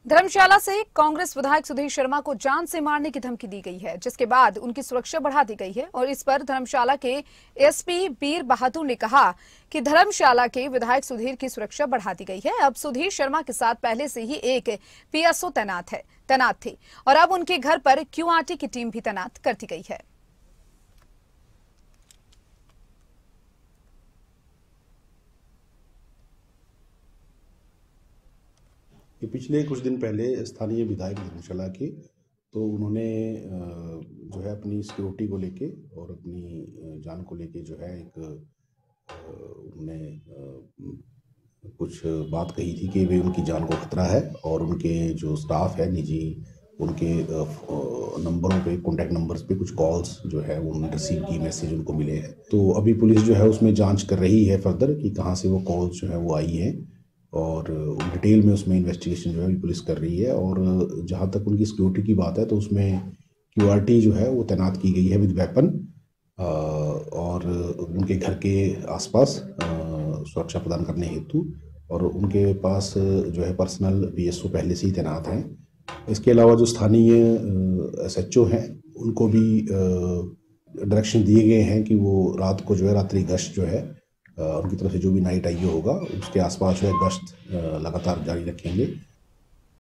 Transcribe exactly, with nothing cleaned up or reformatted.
धर्मशाला से कांग्रेस विधायक सुधीर शर्मा को जान से मारने की धमकी दी गई है, जिसके बाद उनकी सुरक्षा बढ़ा दी गई है। और इस पर धर्मशाला के एसपी बीर बहादुर ने कहा कि धर्मशाला के विधायक सुधीर की सुरक्षा बढ़ा दी गई है। अब सुधीर शर्मा के साथ पहले से ही एक पीएसओ तैनात है तैनात थी और अब उनके घर पर क्यूआरटी की टीम भी तैनात कर दी गई है। ये पिछले कुछ दिन पहले स्थानीय विधायक धर्मशाला के तो उन्होंने जो है अपनी सिक्योरिटी को लेके और अपनी जान को लेके जो है एक उन्होंने कुछ बात कही थी कि वे उनकी जान को खतरा है और उनके जो स्टाफ है निजी उनके नंबरों पे कॉन्टैक्ट नंबर्स पे कुछ कॉल्स जो है वो उन्होंने रिसीव की, मैसेज उनको मिले हैं। तो अभी पुलिस जो है उसमें जांच कर रही है फर्दर कि कहाँ से वो कॉल्स जो है वो आई हैं और डिटेल में उसमें इन्वेस्टिगेशन जो है पुलिस कर रही है। और जहाँ तक उनकी सिक्योरिटी की बात है तो उसमें क्यूआरटी जो है वो तैनात की गई है विद वेपन और उनके घर के आसपास सुरक्षा प्रदान करने हेतु, और उनके पास जो है पर्सनल पीएसओ पहले से ही तैनात हैं। इसके अलावा जो स्थानीय एसएचओ हैं उनको भी डायरेक्शन दिए गए हैं कि वो रात को जो है रात्रि गश्त जो है उनकी तरफ से जो भी नाइट आईओ होगा उसके आसपास जो है गश्त लगातार जारी रखेंगे।